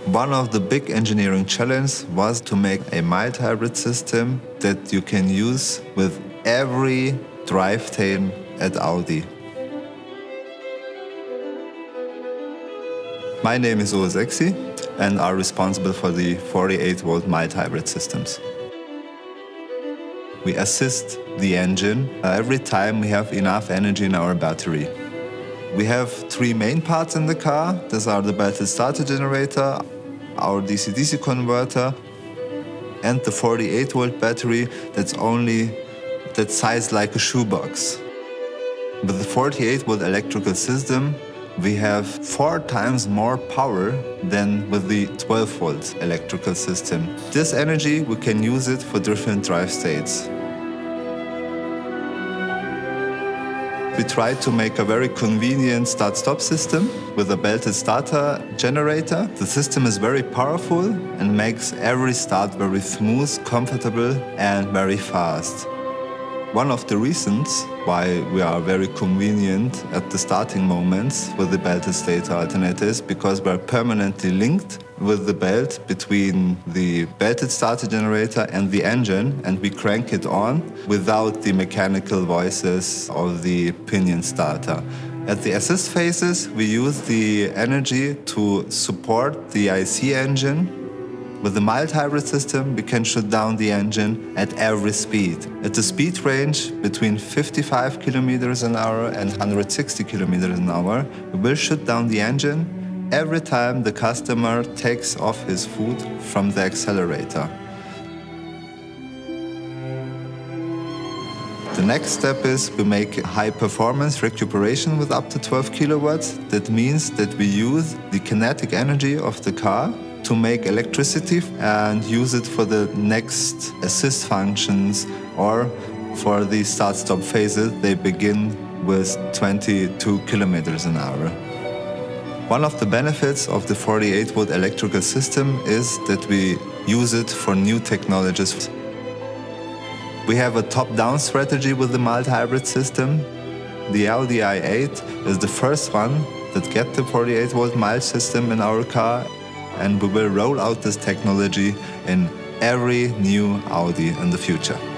One of the big engineering challenges was to make a mild hybrid system that you can use with every drivetrain at Audi. My name is Oguz Eksi and I'm responsible for the 48-volt mild hybrid systems. We assist the engine every time we have enough energy in our battery. We have three main parts in the car. These are the belted starter generator, our DC-DC converter, and the 48-volt battery that's sized like a shoebox. With the 48-volt electrical system, we have 4 times more power than with the 12-volt electrical system. This energy, we can use it for different drive states. We try to make a very convenient start-stop system with a belted starter generator. The system is very powerful and makes every start very smooth, comfortable and very fast. One of the reasons why we are very convenient at the starting moments with the belted starter alternator is because we are permanently linked with the belt between the belted starter generator and the engine, and we crank it on without the mechanical voices of the pinion starter. At the assist phases, we use the energy to support the IC engine. With the mild hybrid system, we can shut down the engine at every speed. At the speed range between 55 km an hour and 160 km an hour, we will shut down the engine every time the customer takes off his foot from the accelerator. The next step is we make high performance recuperation with up to 12 kilowatts. That means that we use the kinetic energy of the car to make electricity and use it for the next assist functions or for the start-stop phases. They begin with 22 kilometers an hour. One of the benefits of the 48-volt electrical system is that we use it for new technologies. We have a top-down strategy with the mild hybrid system. The Audi i8 is the first one that gets the 48-volt mild system in our car, and we will roll out this technology in every new Audi in the future.